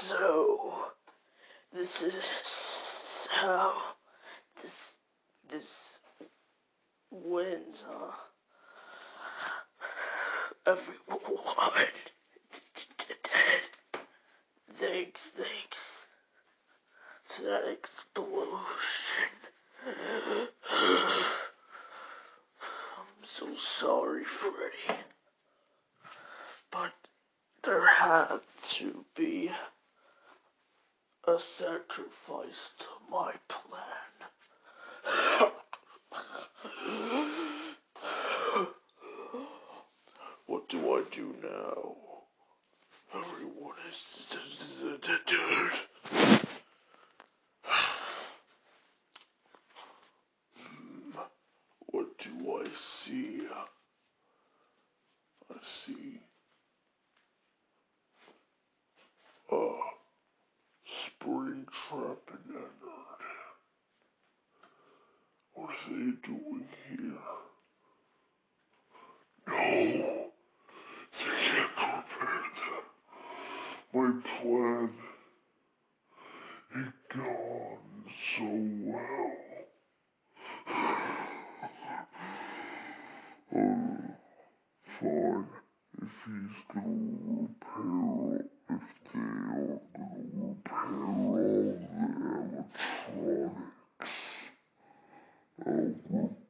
So, this is how this wins, huh? Everyone, thanks for that explosion. I'm so sorry, Freddy, but there had to be a sacrifice to my plan. What do I do now? Everyone is dead. What do I see? I see springtrap and ennard. What are they doing here? No, they can't prepare that. My plan had gone so well. Fine, if he's gonna repair, if they are gonna repair all the animatronics, I'll